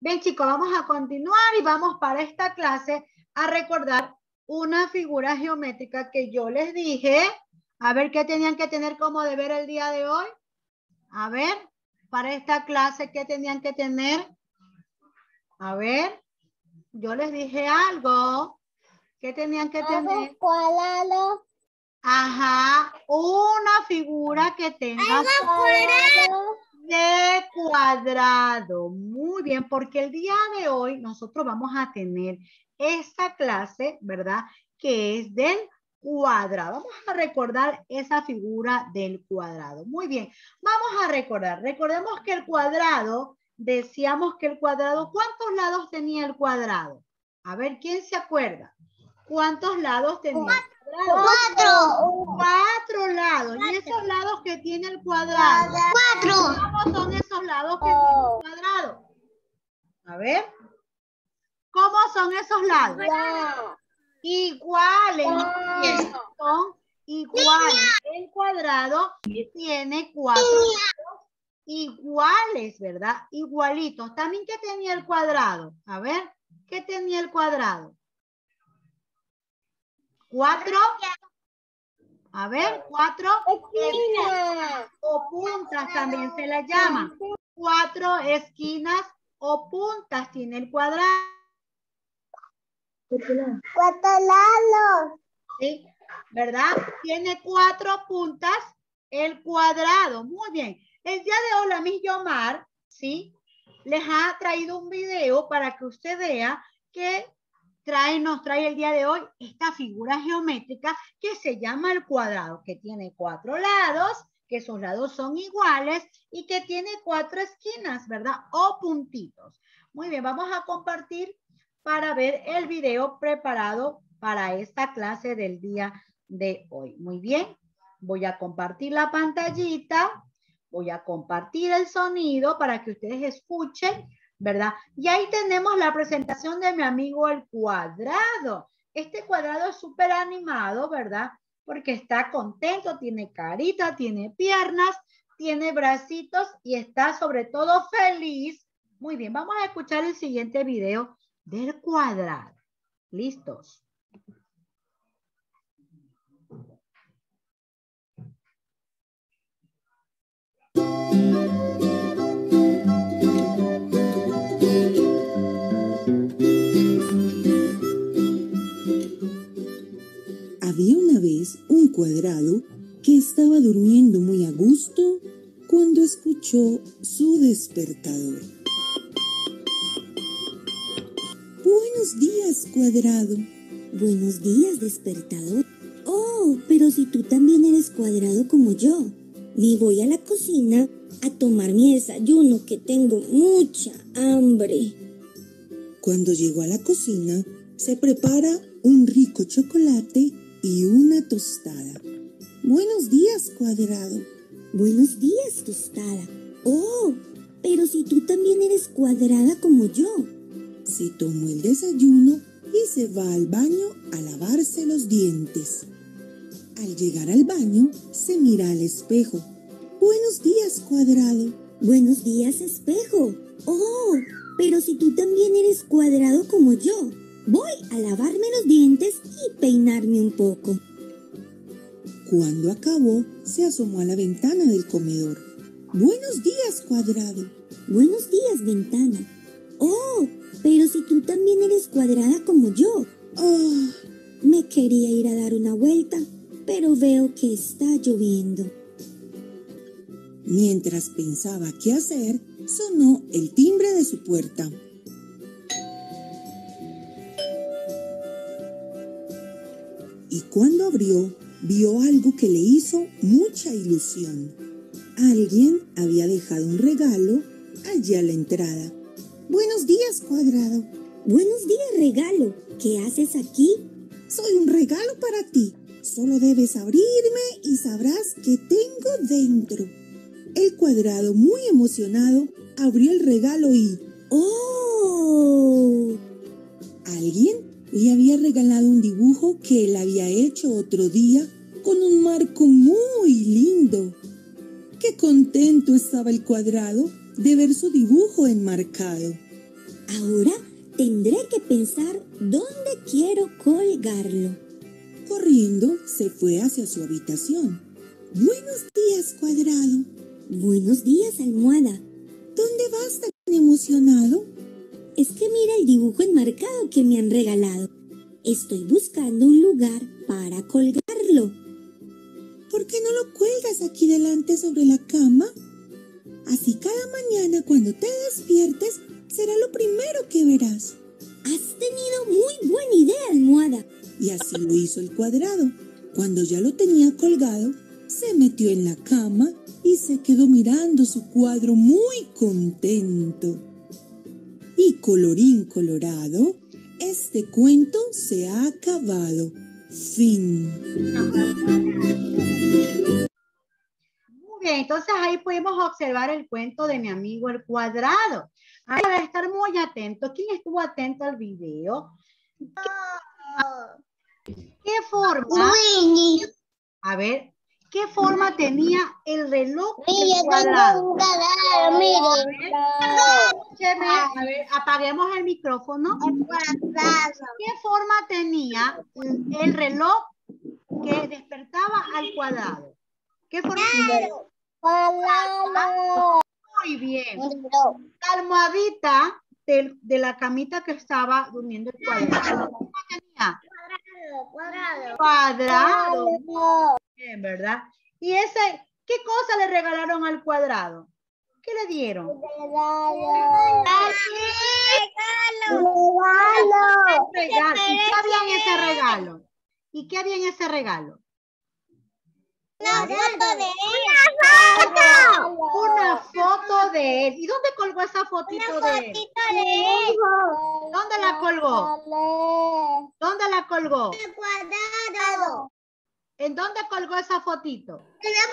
Bien, chicos, vamos a continuar y vamos para esta clase a recordar una figura geométrica que yo les dije. A ver qué tenían que tener como deber el día de hoy. A ver, para esta clase, ¿qué tenían que tener? A ver, yo les dije algo. ¿Qué tenían que tener? Cuadrado. Ajá, una figura que tenga Cuadrado. de cuadrado. Muy bien, porque el día de hoy nosotros vamos a tener esta clase, ¿verdad? Que es del cuadrado. Vamos a recordar esa figura del cuadrado. Muy bien, vamos a recordar. Recordemos que el cuadrado, decíamos que el cuadrado, ¿cuántos lados tenía el cuadrado? A ver, ¿quién se acuerda? ¿Cuántos lados tenía el cuadrado? Cuatro lados. ¿Y esos lados que tiene el cuadrado? ¿Cómo son esos lados que tiene el cuadrado? A ver. ¿Cómo son esos lados? Iguales. Son iguales. El cuadrado tiene cuatro lados iguales, ¿verdad? Igualitos. También, ¿qué tenía el cuadrado? A ver, ¿qué tenía el cuadrado? Cuatro. A ver, cuatro esquinas o puntas también se la llama. Cuatro esquinas o puntas tiene el cuadrado. Cuatro lados. ¿Sí? ¿Verdad? Tiene cuatro puntas el cuadrado. Muy bien. El día de hoy la Miss Yomar, ¿sí? Les ha traído un video para que usted vea que nos trae el día de hoy esta figura geométrica que se llama el cuadrado, que tiene cuatro lados, que esos lados son iguales y que tiene cuatro esquinas, ¿verdad? O puntitos. Muy bien, vamos a compartir para ver el video preparado para esta clase del día de hoy. Muy bien, voy a compartir la pantallita, voy a compartir el sonido para que ustedes escuchen, ¿verdad? Y ahí tenemos la presentación de mi amigo el cuadrado. Este cuadrado es súper animado, ¿verdad? Porque está contento, tiene carita, tiene piernas, tiene bracitos y está sobre todo feliz. Muy bien, vamos a escuchar el siguiente video del cuadrado. ¿Listos? Había una vez un cuadrado que estaba durmiendo muy a gusto cuando escuchó su despertador. Buenos días, cuadrado. Buenos días, despertador. Oh, pero si tú también eres cuadrado como yo. Me voy a la cocina a tomar mi desayuno, que tengo mucha hambre. Cuando llegó a la cocina, se prepara un rico chocolate y una tostada. Buenos días, cuadrado. Buenos días, tostada. Oh, pero si tú también eres cuadrada como yo. Se tomó el desayuno y se va al baño a lavarse los dientes. Al llegar al baño, se mira al espejo. Buenos días, cuadrado. Buenos días, espejo. Oh, pero si tú también eres cuadrado como yo. Voy a lavarme los dientes y peinarme un poco. Cuando acabó, se asomó a la ventana del comedor. Buenos días, cuadrado. Buenos días, ventana. Oh, pero si tú también eres cuadrada como yo. Oh, me quería ir a dar una vuelta, pero veo que está lloviendo. Mientras pensaba qué hacer, sonó el timbre de su puerta. Y cuando abrió, vio algo que le hizo mucha ilusión. Alguien había dejado un regalo allí a la entrada. Buenos días, cuadrado. Buenos días, regalo. ¿Qué haces aquí? Soy un regalo para ti. Solo debes abrirme y sabrás qué tengo dentro. El cuadrado, muy emocionado, abrió el regalo y... ¡Oh! Alguien le había regalado un dibujo que él había hecho otro día con un marco muy lindo. ¡Qué contento estaba el cuadrado de ver su dibujo enmarcado! Ahora tendré que pensar dónde quiero colgarlo. Corriendo, se fue hacia su habitación. Buenos días, Cuadrado. Buenos días, almohada. ¿Dónde vas tan emocionado? Es que mira el dibujo enmarcado que me han regalado. Estoy buscando un lugar para colgarlo. ¿Por qué no lo cuelgas aquí delante sobre la cama? Así cada mañana cuando te despiertes será lo primero que verás. Has tenido muy buena idea, almohada. Y así lo hizo el Cuadrado. Cuando ya lo tenía colgado, se metió en la cama y se quedó mirando su cuadro muy contento. Y colorín colorado, este cuento se ha acabado. Fin. Muy bien, entonces ahí pudimos observar el cuento de mi amigo el Cuadrado. Ahora para estar muy atento, ¿quién estuvo atento al video? ¿Qué forma? A ver, ¿qué forma tenía el reloj del cuadrado? Escúcheme, a ver, apaguemos el micrófono. ¿Qué forma tenía el reloj que despertaba al cuadrado? ¿Qué forma tenía? Muy bien. La almohadita de la camita que estaba durmiendo el cuadrado. ¿Qué forma tenía? Cuadrado. Muy bien, ¿verdad? ¿Y ese, qué cosa le regalaron al cuadrado? ¿Qué le dieron? Regalo. ¿Y qué había en ese regalo? ¿Y qué había en ese regalo? Una foto de él. ¿Y dónde colgó esa fotito de él? ¿Dónde la colgó? ¿Dónde la colgó? ¿En dónde colgó esa fotito?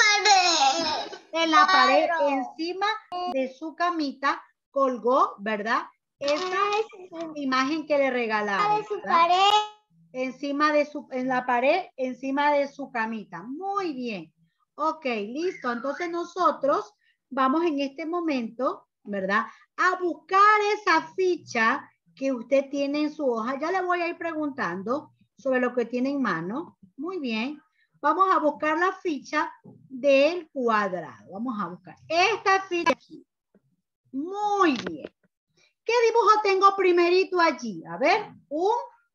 En la pared, encima de su camita, colgó, ¿verdad? Esa imagen que le regalaron. Encima de en la pared, encima de su camita. Muy bien. Ok, listo. Entonces nosotros vamos en este momento, ¿verdad? A buscar esa ficha que usted tiene en su hoja. Ya le voy a ir preguntando sobre lo que tiene en mano. Muy bien. Vamos a buscar la ficha del cuadrado. Vamos a buscar esta ficha aquí. Muy bien. ¿Qué dibujo tengo primerito allí? A ver, un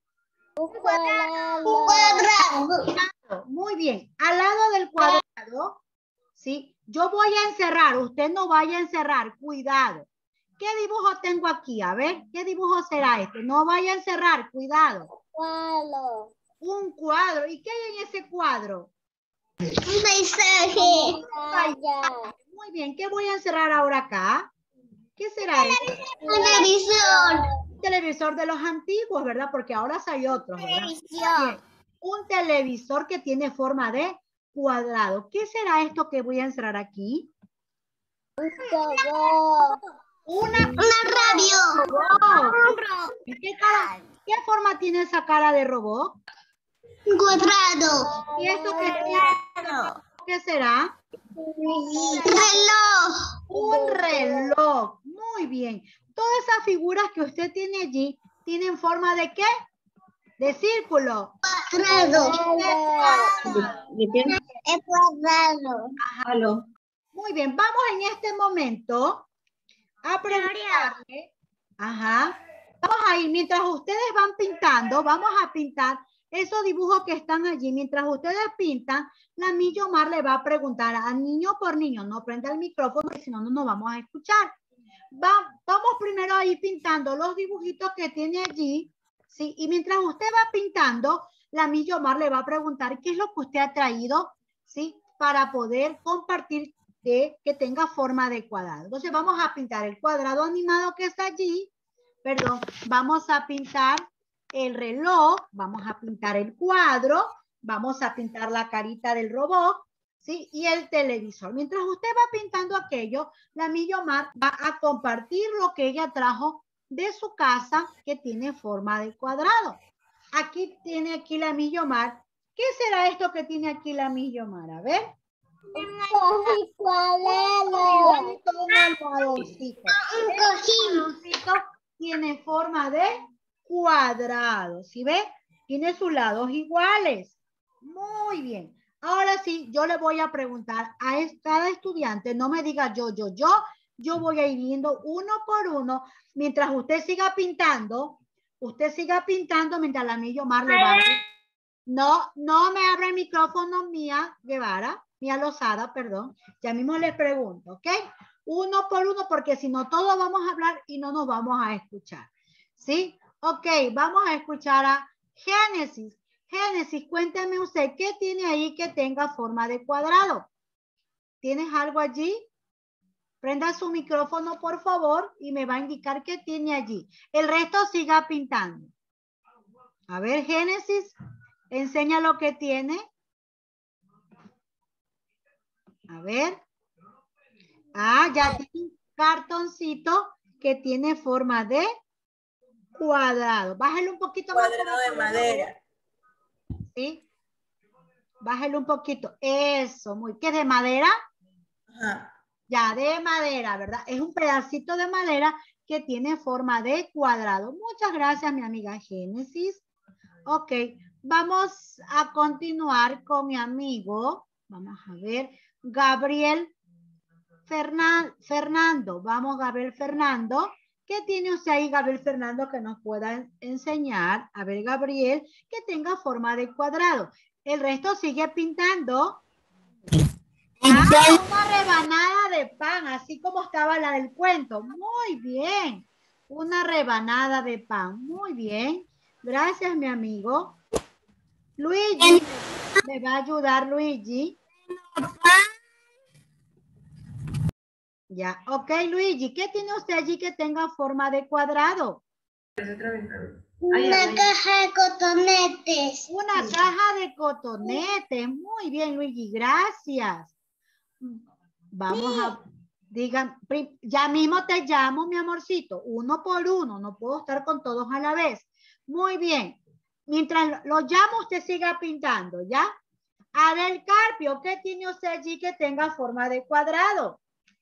cuadrado. Muy bien. Al lado del cuadrado, ¿sí? Yo voy a encerrar. Usted no vaya a encerrar. Cuidado. ¿Qué dibujo tengo aquí? A ver, ¿qué dibujo será este? No vaya a encerrar. Cuidado. Un cuadro. ¿Y qué hay en ese cuadro? Un paisaje. Muy bien. ¿Qué voy a encerrar ahora acá? ¿Qué será eso? Un televisor. Un televisor de los antiguos, ¿verdad? Porque ahora hay otros, ¿verdad? Bien. Un televisor que tiene forma de cuadrado. ¿Qué será esto que voy a encerrar aquí? Una radio. robot. ¿Qué forma tiene esa cara de robot? Un cuadrado. ¿Y esto qué será? Reloj. Un reloj. Muy bien. Todas esas figuras que usted tiene allí tienen forma de ¿qué? De círculo. Cuadrado. Ajá. Muy bien. Vamos en este momento a preguntarle. Ajá. Vamos a ir, mientras ustedes van pintando, vamos a pintar esos dibujos que están allí. Mientras ustedes pintan, la Miss Yomar le va a preguntar a niño por niño. No prenda el micrófono, porque si no, no nos vamos a escuchar. Vamos primero a ir pintando los dibujitos que tiene allí, ¿sí? Y mientras usted va pintando, la Miss Yomar le va a preguntar qué es lo que usted ha traído, ¿sí? Para poder compartir que tenga forma de cuadrado. Entonces vamos a pintar el cuadrado animado que está allí. Perdón, vamos a pintar el reloj, vamos a pintar el cuadro, vamos a pintar la carita del robot, ¿sí? Y el televisor. Mientras usted va pintando aquello, la Miss Yomar va a compartir lo que ella trajo de su casa que tiene forma de cuadrado. Aquí tiene aquí la Miss Yomar. ¿Qué será esto que tiene aquí la Miss Yomar? A ver. Un Un almohadoncito. cojín. tiene forma de cuadrado. ¿Sí ve? Tiene sus lados iguales. Muy bien. Ahora sí, yo le voy a preguntar a cada estudiante, no me diga yo voy a ir viendo uno por uno, mientras usted siga pintando mientras la mía Yomar le va. No me abra el micrófono, Mía Guevara, Mía Lozada, perdón. Ya mismo les pregunto, ¿ok? Uno por uno, porque si no, todos vamos a hablar y no nos vamos a escuchar. ¿Sí? Ok, vamos a escuchar a Génesis. Génesis, cuéntame usted, ¿qué tiene ahí que tenga forma de cuadrado? ¿Tienes algo allí? Prenda su micrófono, por favor, y me va a indicar qué tiene allí. El resto siga pintando. A ver, Génesis, enseña lo que tiene. A ver. Ah, ya tiene un cartoncito que tiene forma de cuadrado. Bájale un poquito más. Cuadrado de madera. ¿Sí? Bájale un poquito. Eso, muy. ¿Qué es de madera? Ajá. Ya, de madera, ¿verdad? Es un pedacito de madera que tiene forma de cuadrado. Muchas gracias, mi amiga Génesis. Ok, vamos a continuar con mi amigo. Vamos a ver. Gabriel Fernando. Vamos, Gabriel Fernando. ¿Qué tiene usted ahí, Gabriel Fernando, que nos pueda enseñar? A ver, Gabriel, que tenga forma de cuadrado. El resto sigue pintando. Ah, una rebanada de pan, así como estaba la del cuento. Muy bien. Una rebanada de pan. Muy bien. Gracias, mi amigo. Luigi, ¿me va a ayudar Luigi? Ya, ok, Luigi, ¿qué tiene usted allí que tenga forma de cuadrado? Una caja de cotonetes. Una caja de cotonetes. Muy bien, Luigi, gracias. Vamos a, digan, ya mismo te llamo, mi amorcito, uno por uno, no puedo estar con todos a la vez. Muy bien. Mientras lo llamo, usted siga pintando, ¿ya? Adel Carpio, ¿qué tiene usted allí que tenga forma de cuadrado?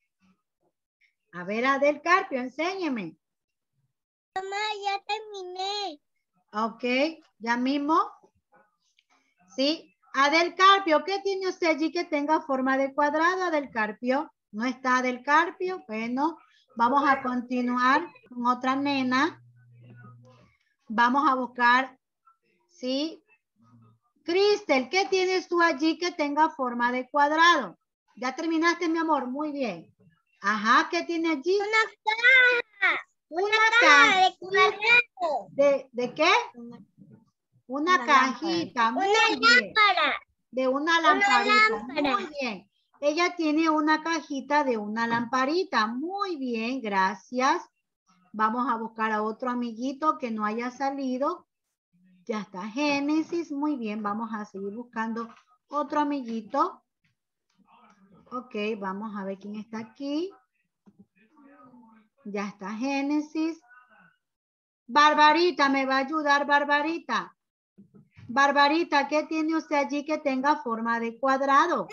A ver, Adel Carpio, enséñeme. Mamá, ya terminé. Ok, ya mismo. ¿Sí? Adel Carpio, ¿qué tiene usted allí que tenga forma de cuadrado, Adel Carpio? ¿No está Adel Carpio? Bueno, vamos a continuar con otra nena. Vamos a buscar, ¿sí? Cristel, ¿qué tienes tú allí que tenga forma de cuadrado? Ya terminaste, mi amor, muy bien. Ajá, ¿qué tiene allí? Una caja de cuadrado. ¿De qué? Una cajita. Muy bien. Lámpara. De una lamparita. lámpara. Muy bien. Ella tiene una cajita de una lamparita. Muy bien, gracias. Vamos a buscar a otro amiguito que no haya salido. Ya está Génesis. Muy bien, vamos a seguir buscando otro amiguito. Ok, vamos a ver quién está aquí. Ya está Génesis. Barbarita, ¿me va a ayudar, Barbarita? Barbarita, ¿qué tiene usted allí que tenga forma de cuadrado?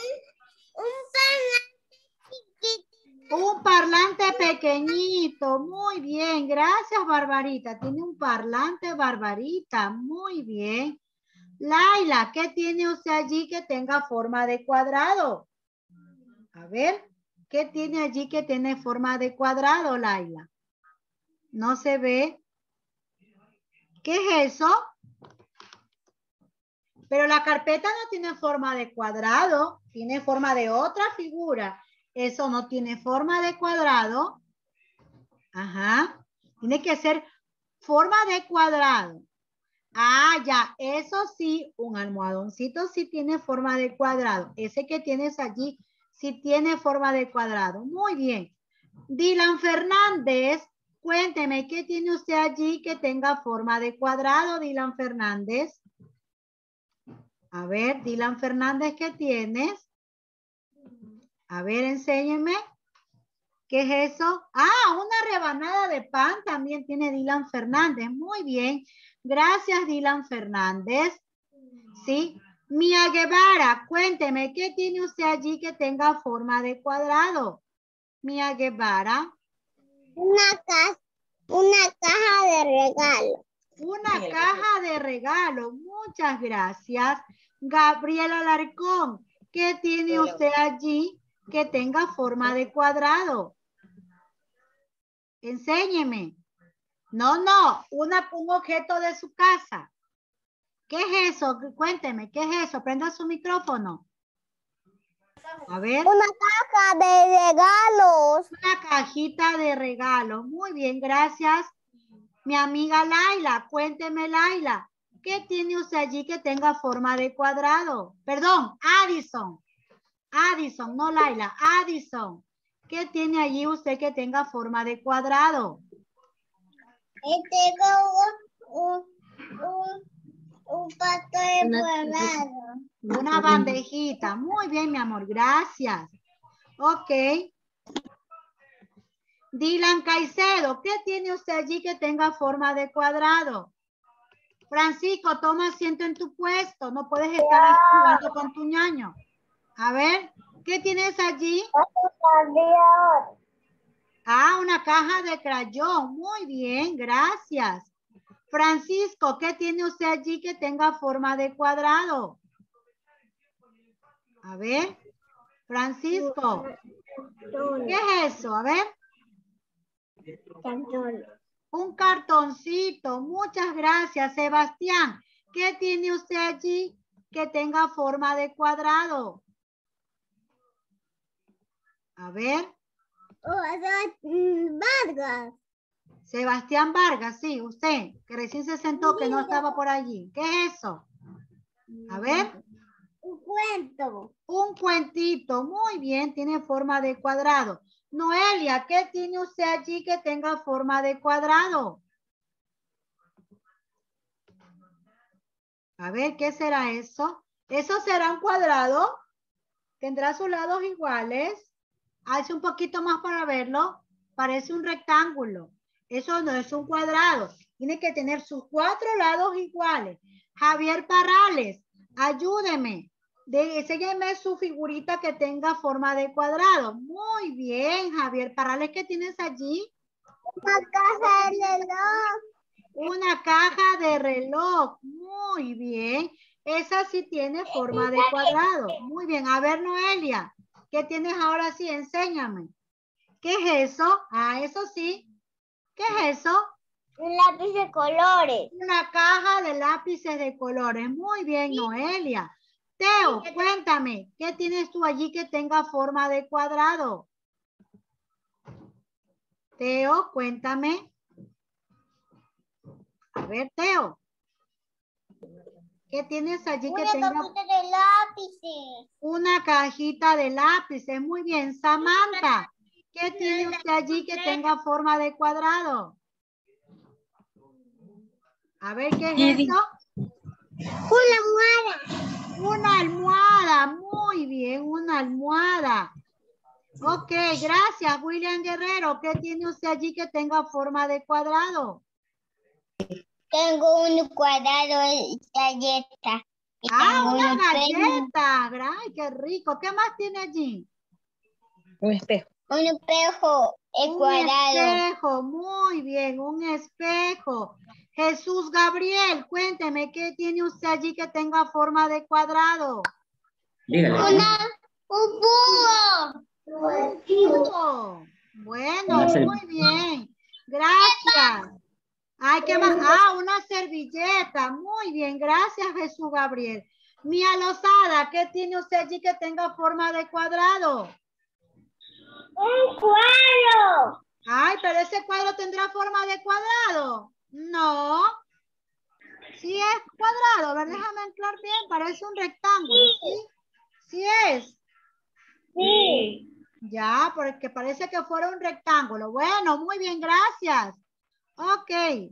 Un parlante pequeñito. Muy bien, gracias, Barbarita. Tiene un parlante, Barbarita. Muy bien. Laila, ¿qué tiene usted allí que tenga forma de cuadrado? A ver, ¿qué tiene allí que tiene forma de cuadrado, Laila? No se ve. ¿Qué es eso? Pero la carpeta no tiene forma de cuadrado, tiene forma de otra figura. Eso no tiene forma de cuadrado. Ajá. Tiene que ser forma de cuadrado. Ah, ya. Eso sí, un almohadoncito sí tiene forma de cuadrado. Ese que tienes allí sí tiene forma de cuadrado. Muy bien. Dylan Fernández, cuénteme, ¿qué tiene usted allí que tenga forma de cuadrado, Dylan Fernández? A ver, Dylan Fernández, ¿qué tienes? A ver, enséñeme. ¿Qué es eso? Ah, una rebanada de pan también tiene Dylan Fernández. Muy bien. Gracias, Dylan Fernández. ¿Sí? Mía Guevara, cuénteme, ¿qué tiene usted allí que tenga forma de cuadrado? Mía Guevara. Una caja caja de regalo. Muchas gracias. Gabriela Alarcón, ¿qué tiene usted allí que tenga forma de cuadrado? Enséñeme. No, un objeto de su casa. ¿Qué es eso? Cuénteme, ¿qué es eso? Prenda su micrófono. A ver. Una caja de regalos. Una cajita de regalos. Muy bien, gracias. Mi amiga Laila, cuénteme, Laila. ¿Qué tiene usted allí que tenga forma de cuadrado? Perdón, Addison. Addison, no Laila, Addison. ¿Qué tiene allí usted que tenga forma de cuadrado? Tengo un pato de cuadrado. Una bandejita. Muy bien, mi amor, gracias. Ok. Dylan Caicedo, ¿qué tiene usted allí que tenga forma de cuadrado? Francisco, toma asiento en tu puesto. No puedes estar jugando con tu ñaño. A ver, ¿qué tienes allí? Ah, una caja de crayón. Muy bien, gracias. Francisco, ¿qué tiene usted allí que tenga forma de cuadrado? A ver, Francisco, ¿qué es eso? A ver. Un cartoncito. Muchas gracias, Sebastián. ¿Qué tiene usted allí que tenga forma de cuadrado? A ver. Vargas. Sebastián Vargas, sí, usted, que recién se sentó, que no estaba por allí. ¿Qué es eso? A ver. Un cuento. Un cuentito. Muy bien, tiene forma de cuadrado. Noelia, ¿qué tiene usted allí que tenga forma de cuadrado? A ver, ¿qué será eso? ¿Eso será un cuadrado? ¿Tendrá sus lados iguales? Hace un poquito más para verlo. Parece un rectángulo. Eso no es un cuadrado. Tiene que tener sus 4 lados iguales. Javier Parrales, ayúdeme. Enséñeme su figurita que tenga forma de cuadrado. Muy bien, Javier Parrales, ¿qué tienes allí? Una caja de reloj. Una caja de reloj. Muy bien. Esa sí tiene forma de cuadrado. Muy bien. A ver, Noelia, ¿qué tienes ahora sí? Enséñame. ¿Qué es eso? Ah, eso sí. ¿Qué es eso? Un lápiz de colores. Una caja de lápices de colores. Muy bien, Noelia. Teo, cuéntame, ¿qué tienes tú allí que tenga forma de cuadrado? Teo, cuéntame. A ver, Teo. ¿Qué tienes allí que tenga? Una cajita de lápices. Una cajita de lápices. Muy bien. Samantha, ¿qué tiene usted allí que tenga forma de cuadrado? A ver, ¿qué es eso? Una almohada. Una almohada. Muy bien, una almohada. Ok, gracias, William Guerrero. ¿Qué tiene usted allí que tenga forma de cuadrado? Tengo un cuadrado de galleta. Ah, una galleta. Ay, qué rico. ¿Qué más tiene allí? Un espejo. Un espejo. El cuadrado. Un espejo. Muy bien, un espejo. Jesús Gabriel, cuénteme, ¿qué tiene usted allí que tenga forma de cuadrado? Dígale. Un búho. Un cubo. Bueno, muy bien. Gracias. Ay, ¿qué más? Ah, una servilleta. Muy bien, gracias, Jesús Gabriel. Mía Lozada, ¿qué tiene usted allí que tenga forma de cuadrado? Un cuadro. Ay, pero ese cuadro tendrá forma de cuadrado. No. Sí es cuadrado. A ver, déjame anclar bien. Parece un rectángulo. Sí, sí es. Sí. Ya, porque parece que fuera un rectángulo. Bueno, muy bien, gracias. Ok.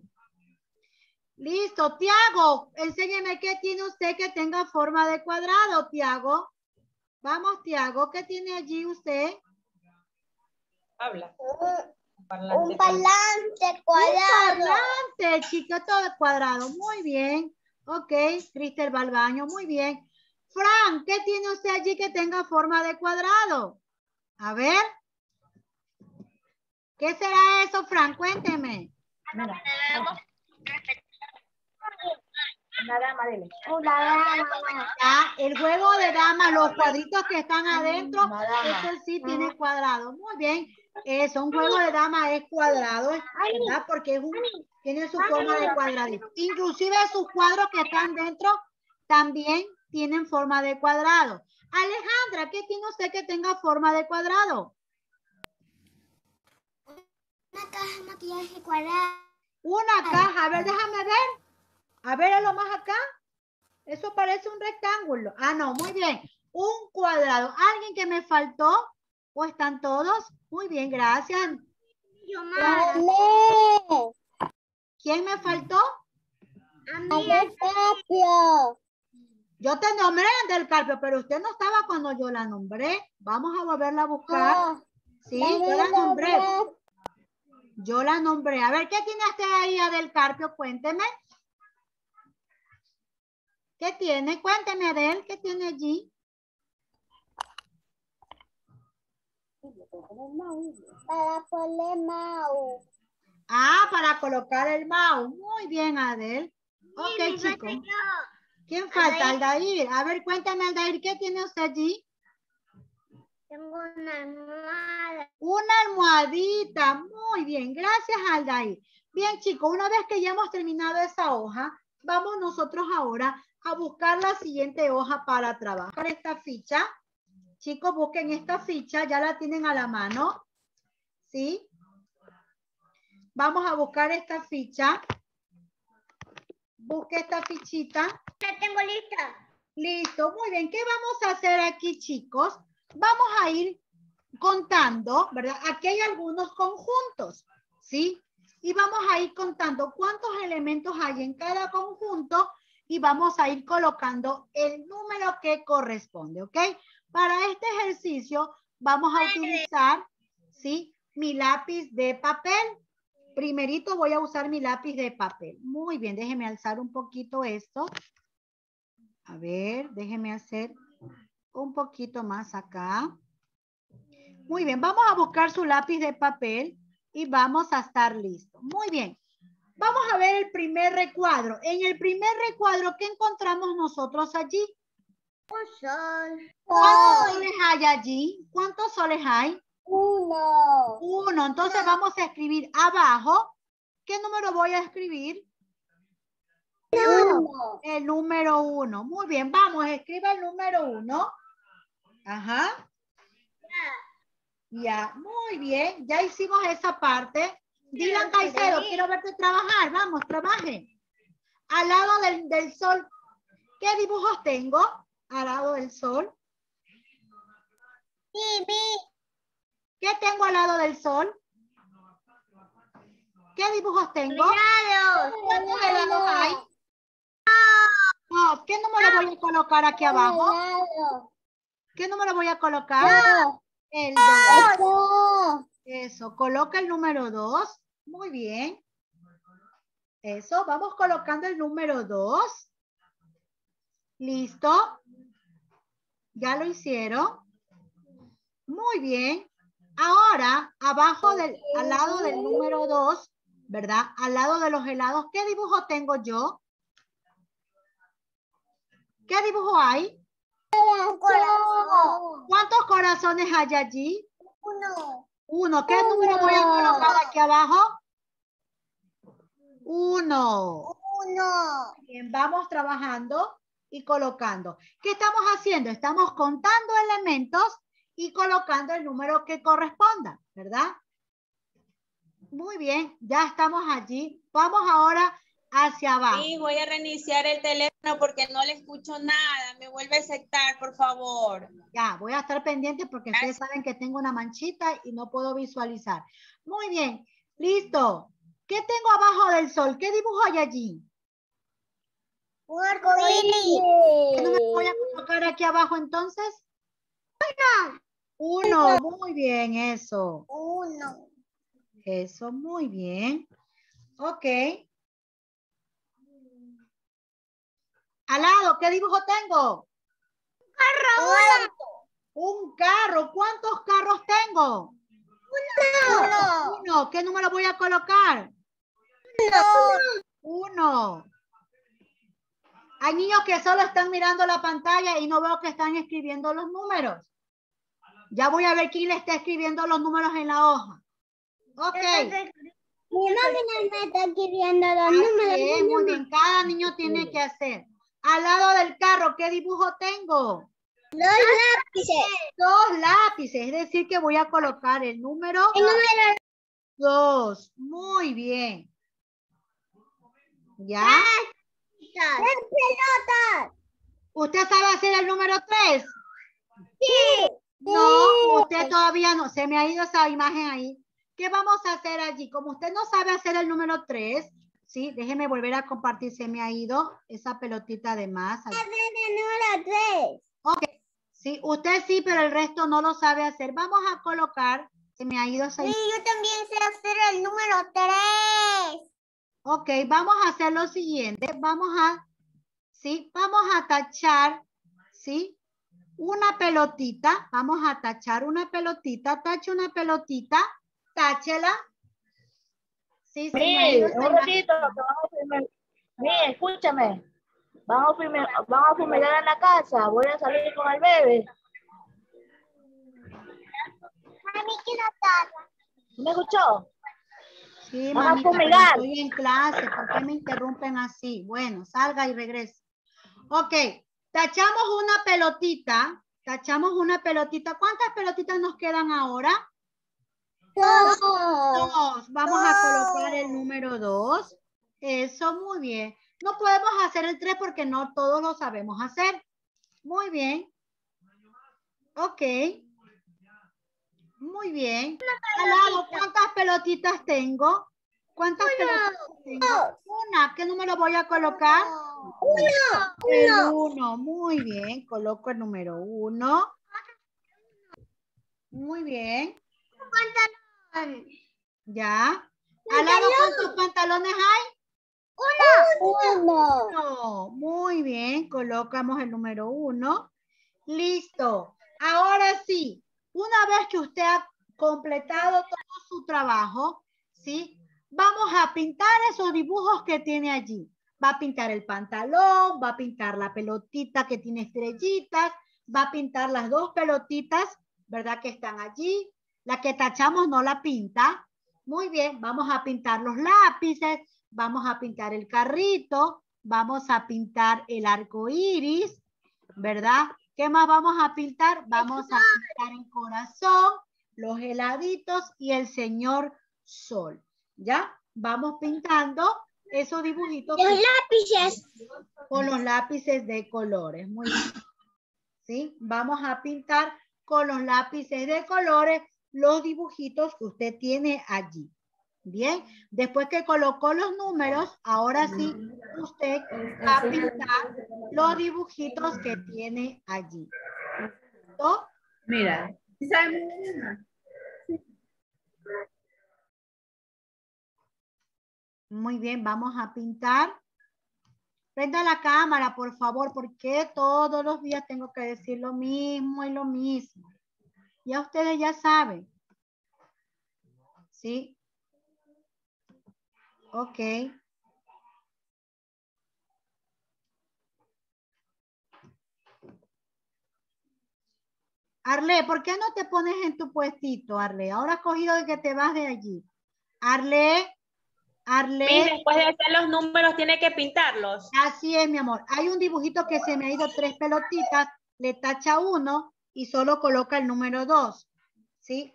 Listo. Tiago, enséñeme qué tiene usted que tenga forma de cuadrado, Tiago. Vamos, Tiago, ¿qué tiene allí usted? Habla. Un parlante cuadrado. Un parlante, chiquito de cuadrado. Muy bien. Ok, Cristel Balbaño, muy bien. Fran, ¿qué tiene usted allí que tenga forma de cuadrado? A ver. ¿Qué será eso, Fran? Cuénteme. Una dama, dele. Una dama. Ya, el juego de damas, los cuadritos que están adentro, Una dama. eso sí tiene cuadrado. Muy bien. Eso, un juego de damas es cuadrado, ¿verdad? Porque es tiene su forma de cuadradito. Inclusive sus cuadros que están dentro también tienen forma de cuadrado. Alejandra, ¿qué tiene usted que tenga forma de cuadrado? Una caja de maquillaje cuadrada. Una caja. A ver, déjame ver. A ver, a lo más acá. Eso parece un rectángulo. Ah, no, muy bien. Un cuadrado. ¿Alguien que me faltó? ¿O están todos? Muy bien, gracias. ¿Quién me faltó? A mí el Carpio. Yo te nombré del Carpio, pero usted no estaba cuando yo la nombré. Vamos a volverla a buscar. Sí, yo la nombré. Yo la nombré. A ver, ¿qué tiene usted ahí, Adel Carpio? Cuénteme. ¿Qué tiene? Cuénteme, Adel, ¿qué tiene allí? Para poner mouse. Ah, para colocar el mouse. Muy bien, Adel. Ok, chicos. ¿Quién falta? Aldair. A ver, cuéntame, Aldair, ¿qué tiene usted allí? Tengo una almohada. Una almohadita. Muy bien, gracias, Aldair. Bien, chicos, una vez que ya hemos terminado esa hoja, vamos nosotros ahora a buscar la siguiente hoja para trabajar esta ficha. Chicos, busquen esta ficha, ya la tienen a la mano. ¿Sí? Vamos a buscar esta ficha. Busque esta fichita. La tengo lista. Listo, muy bien. ¿Qué vamos a hacer aquí, chicos? Vamos a ir contando, ¿verdad? Aquí hay algunos conjuntos, ¿sí? Y vamos a ir contando cuántos elementos hay en cada conjunto y vamos a ir colocando el número que corresponde, ¿ok? Para este ejercicio vamos a utilizar, ¿sí? Mi lápiz de papel. Primerito voy a usar mi lápiz de papel. Muy bien, déjeme alzar un poquito esto. A ver, déjeme hacer un poquito más acá. Muy bien, vamos a buscar su lápiz de papel y vamos a estar listos. Muy bien, vamos a ver el primer recuadro. En el primer recuadro, ¿qué encontramos nosotros allí? Un sol. ¿Cuántos soles hay allí? ¿Cuántos soles hay? Uno. Uno. Entonces vamos a escribir abajo. ¿Qué número voy a escribir? Uno. El número 1. Muy bien, vamos, escriba el número 1. Ajá. Ya, muy bien. Ya hicimos esa parte. Dylan Caicedo, quiero verte trabajar. Vamos, trabaje. Al lado del sol, ¿qué dibujos tengo? Al lado del sol. ¿Qué tengo al lado del sol? ¿Qué dibujos tengo? ¿Cuántos helados hay? No, ¿qué número voy a colocar aquí abajo? ¿Qué número voy a colocar? El 2. Eso, coloca el número 2. Muy bien. Eso, vamos colocando el número 2. ¿Listo? ¿Ya lo hicieron? Muy bien. Ahora, abajo al lado del número 2, ¿verdad? Al lado de los helados, ¿qué dibujo tengo yo? ¿Qué dibujo hay? Un corazón. ¿Cuántos corazones hay allí? Uno. 1. ¿Qué número voy a colocar aquí abajo? 1. Bien, vamos trabajando y colocando. ¿Qué estamos haciendo? Estamos contando elementos y colocando el número que corresponda, ¿verdad? Muy bien, ya estamos allí. Vamos ahora hacia abajo. Sí, voy a reiniciar el teléfono porque no le escucho nada. Me vuelve a aceptar, por favor. Ya, voy a estar pendiente porque ustedes saben que tengo una manchita y no puedo visualizar. Muy bien, listo. ¿Qué tengo abajo del sol? ¿Qué dibujo hay allí? Un arcoíris. ¿Qué número voy a colocar aquí abajo entonces? 1, muy bien, eso. 1. Eso, muy bien. Ok. Al lado, ¿qué dibujo tengo? Un carro. ¿Cuántos carros tengo? 1. ¿Qué número voy a colocar? 1. Hay niños que solo están mirando la pantalla y no veo que están escribiendo los números. Ya voy a ver quién le está escribiendo los números en la hoja. Ok. Mi mami me está escribiendo los Así números. es, muy bien. Cada niño tiene que hacer. Al lado del carro, ¿qué dibujo tengo? Los lápices. 2 lápices. Es decir, que voy a colocar el número El número 2. Muy bien. ¿Ya? las pelotas. ¿Usted sabe hacer el número 3? Sí. No, usted todavía no. Se me ha ido esa imagen ahí. ¿Qué vamos a hacer allí? Como usted no sabe hacer el número 3, ¿sí? Déjeme volver a compartir. Se me ha ido esa pelotita de más. Hacer el número 3. Ok. Sí, usted sí, pero el resto no lo sabe hacer. Vamos a colocar. Se me ha ido esa Sí, imagen. yo también sé hacer el número 3. Ok, vamos a hacer lo siguiente. Vamos a tachar, ¿sí? Una pelotita. Vamos a tachar una pelotita. Tache una pelotita. Táchela. Sí, se me ha ido esa un imagen. ratito, que vamos a fumigar. Escúchame. Vamos a fumigar en la casa. Voy a salir con el bebé. Mami, quiero taza. ¿Me escuchó? Sí, Vamos a mamita, pero fumigar. estoy en clase. ¿Por qué me interrumpen así? Bueno, salga y regrese. Ok, tachamos una pelotita. Tachamos una pelotita. ¿Cuántas pelotitas nos quedan ahora? 2. 2. Vamos a colocar el número 2. Eso, muy bien. No podemos hacer el 3 porque no todos lo sabemos hacer. Muy bien. Ok. Muy bien. Al lado, ¿cuántas pelotitas tengo? ¿Cuántas pelotitas tengo? Una. ¿Qué número voy a colocar? 1. El 1. Muy bien. Coloco el número 1. Muy bien. Ya. Al lado, ¿cuántos pantalones hay? 1. 1. Muy bien. Colocamos el número 1. Listo. Ahora sí. Una vez que usted ha completado todo su trabajo, ¿sí? Vamos a pintar esos dibujos que tiene allí. Va a pintar el pantalón, va a pintar la pelotita que tiene estrellitas, va a pintar las 2 pelotitas, ¿verdad? Que están allí. La que tachamos no la pinta. Muy bien, vamos a pintar los lápices, vamos a pintar el carrito, vamos a pintar el arco iris, ¿verdad? ¿Qué más vamos a pintar? Vamos a pintar el corazón, los heladitos y el señor sol. ¿Ya? Vamos pintando esos dibujitos. Los lápices. Con los lápices de colores. Muy bien. ¿Sí? Vamos a pintar con los lápices de colores los dibujitos que usted tiene allí. Bien. Después que colocó los números, ahora sí, usted va a pintar los dibujitos que tiene allí. ¿Listo? Mira. Muy bien, vamos a pintar. Prenda la cámara, por favor, porque todos los días tengo que decir lo mismo y lo mismo. Ya ustedes ya saben. ¿Sí? Ok. Arle, ¿por qué no te pones en tu puestito, Arle? Ahora has cogido de que te vas de allí. Arle. Después de hacer los números, tiene que pintarlos. Así es, mi amor. Hay un dibujito que se me ha ido 3 pelotitas, le tacha 1 y solo coloca el número 2. ¿Sí?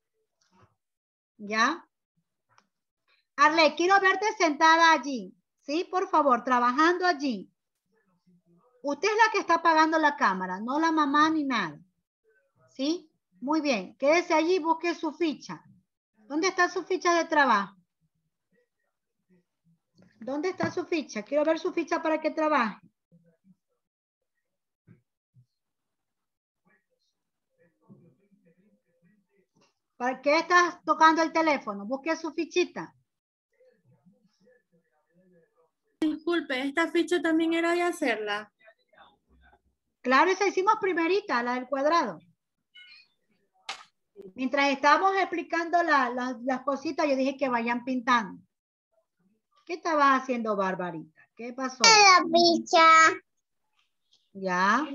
¿Ya? Arle, quiero verte sentada allí. ¿Sí? Por favor, trabajando allí. Usted es la que está apagando la cámara, no la mamá ni nada. ¿Sí? Muy bien. Quédese allí y busque su ficha. ¿Dónde está su ficha de trabajo? ¿Dónde está su ficha? Quiero ver su ficha para que trabaje. ¿Para qué estás tocando el teléfono? Busque su fichita. Disculpe, ¿esta ficha también era de hacerla? Claro, esa hicimos primerita, la del cuadrado. Mientras estábamos explicando las cositas, yo dije que vayan pintando. ¿Qué estabas haciendo, Barbarita? ¿Qué pasó? La ficha. Ya.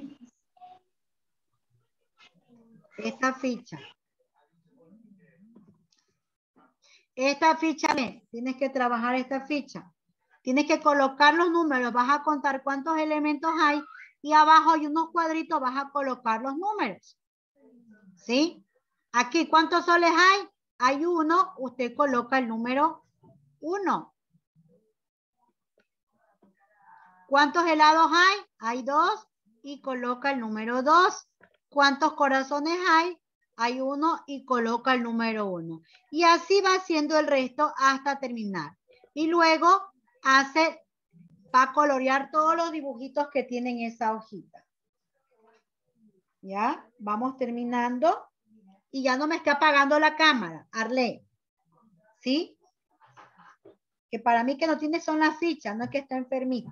Esta ficha. Esta ficha, tienes que trabajar esta ficha. Tienes que colocar los números, vas a contar cuántos elementos hay y abajo hay unos cuadritos, vas a colocar los números. ¿Sí? Aquí, ¿cuántos soles hay? Hay uno, usted coloca el número 1. ¿Cuántos helados hay? Hay 2 y coloca el número 2. ¿Cuántos corazones hay? Hay 1 y coloca el número 1. Y así va haciendo el resto hasta terminar. Y luego va a colorear todos los dibujitos que tienen esa hojita. ¿Ya? Vamos terminando. Y ya no me está apagando la cámara, Arley. ¿Sí? Que para mí que no tiene son las fichas, no es que está enfermita.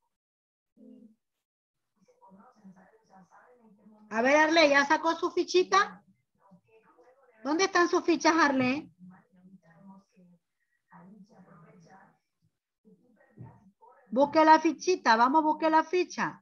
A ver, Arley, ¿ya sacó su fichita? ¿Dónde están sus fichas, Arley? Busque la fichita, vamos, busque la ficha.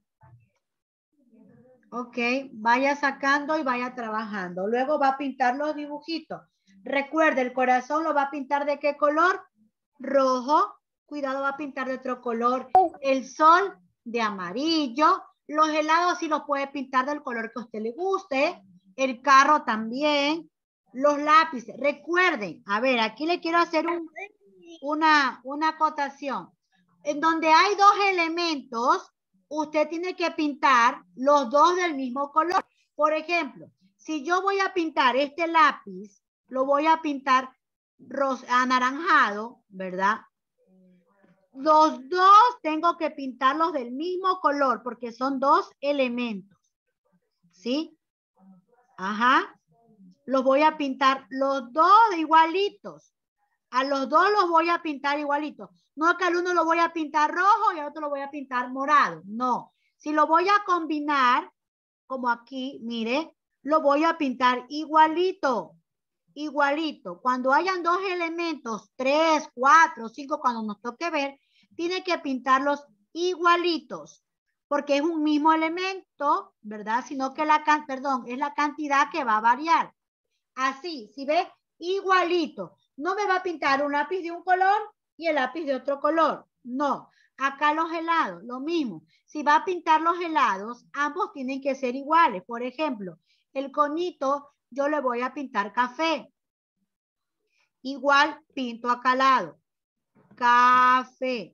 Ok, vaya sacando y vaya trabajando. Luego va a pintar los dibujitos. Recuerde, el corazón lo va a pintar ¿de qué color? Rojo. Cuidado, va a pintar de otro color. El sol de amarillo. Los helados sí los puede pintar del color que a usted le guste. El carro también. Los lápices. Recuerden, a ver, aquí le quiero hacer una acotación. En donde hay dos elementos, usted tiene que pintar los dos del mismo color. Por ejemplo, si yo voy a pintar este lápiz, lo voy a pintar anaranjado, ¿verdad? Los dos tengo que pintarlos del mismo color porque son dos elementos. ¿Sí? Ajá. Los voy a pintar los dos igualitos. A los dos los voy a pintar igualitos. No que al uno lo voy a pintar rojo y al otro lo voy a pintar morado. No. Si lo voy a combinar, como aquí, mire, lo voy a pintar igualito. Igualito. Cuando hayan dos elementos, 3, 4, 5, cuando nos toque ver, tiene que pintarlos igualitos. Porque es un mismo elemento, ¿verdad? Sino que es la cantidad que va a variar. Así, si ve, igualito. No me va a pintar un lápiz de un color y el lápiz de otro color. No. Acá los helados, lo mismo. Si va a pintar los helados, ambos tienen que ser iguales. Por ejemplo, el conito yo le voy a pintar café. Igual pinto acá al lado. Café.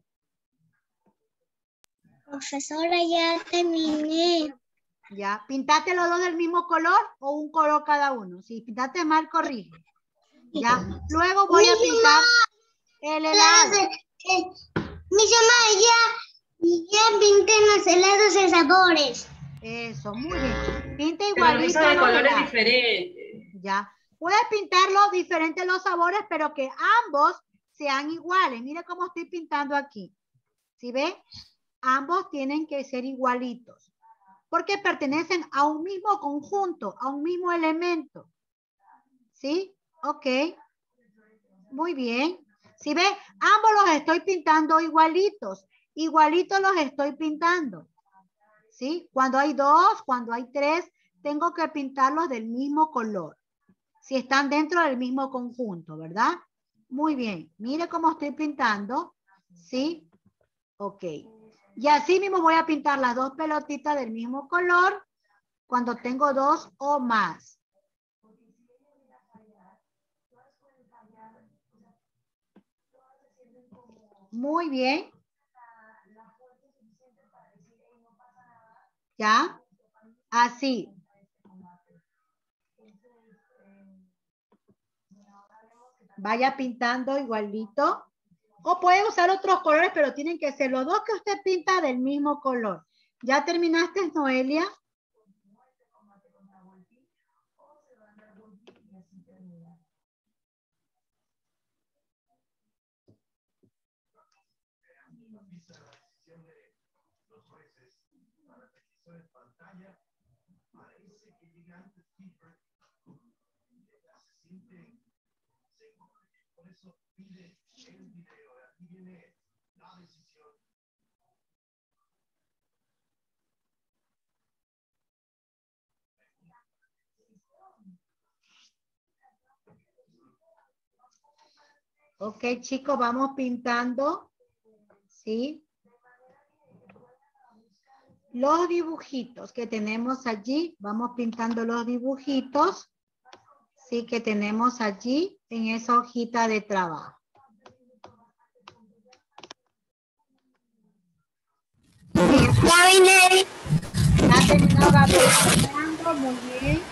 Profesora, ya terminé. ¿Ya? ¿Pintaste los dos del mismo color o un color cada uno? Si pintaste mal, corrige. ¿Ya? Luego voy a pintar el helado. Mi mamá, ya pinté los helados de sabores. Eso, muy bien. Pinta Pero lo igualito hizo de los colores helados. diferentes. Ya. Puedes pintarlos diferentes los sabores, pero que ambos sean iguales. Mira cómo estoy pintando aquí. ¿Sí ve? Ambos tienen que ser igualitos. Porque pertenecen a un mismo conjunto, a un mismo elemento. ¿Sí? Ok. Muy bien. ¿Sí ve? Ambos los estoy pintando igualitos. Igualitos los estoy pintando. ¿Sí? Cuando hay dos, cuando hay tres, tengo que pintarlos del mismo color. Si están dentro del mismo conjunto, ¿verdad? Muy bien. Mire cómo estoy pintando. ¿Sí? Ok. Y así mismo voy a pintar las dos pelotitas del mismo color cuando tengo dos o más. Muy bien. ¿Ya? Así. Vaya pintando igualito. O puede usar otros colores, pero tienen que ser los dos que usted pinta del mismo color. ¿Ya terminaste, Noelia? Ok, chicos, vamos pintando. ¿Sí? Los dibujitos que tenemos allí. Vamos pintando los dibujitos. Sí, que tenemos allí en esa hojita de trabajo. Ya vine. Ya terminó Gabriel. Muy bien.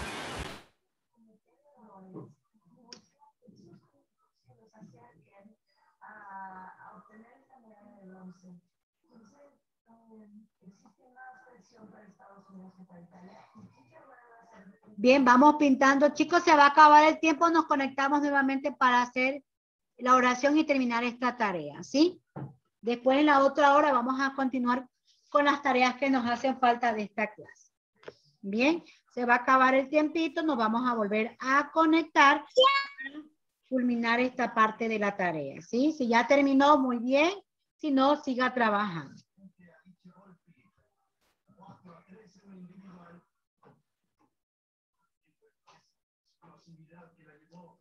Bien, vamos pintando. Chicos, se va a acabar el tiempo. Nos conectamos nuevamente para hacer la oración y terminar esta tarea, ¿sí? Después en la otra hora vamos a continuar con las tareas que nos hacen falta de esta clase. Bien, se va a acabar el tiempito. Nos vamos a volver a conectar para culminar esta parte de la tarea, ¿sí? Si ya terminó, muy bien. Si no, siga trabajando. Proximidad que la llevó